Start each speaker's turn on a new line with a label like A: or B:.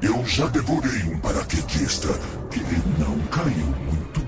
A: Eu já devorei um paraquedista que não caiu muito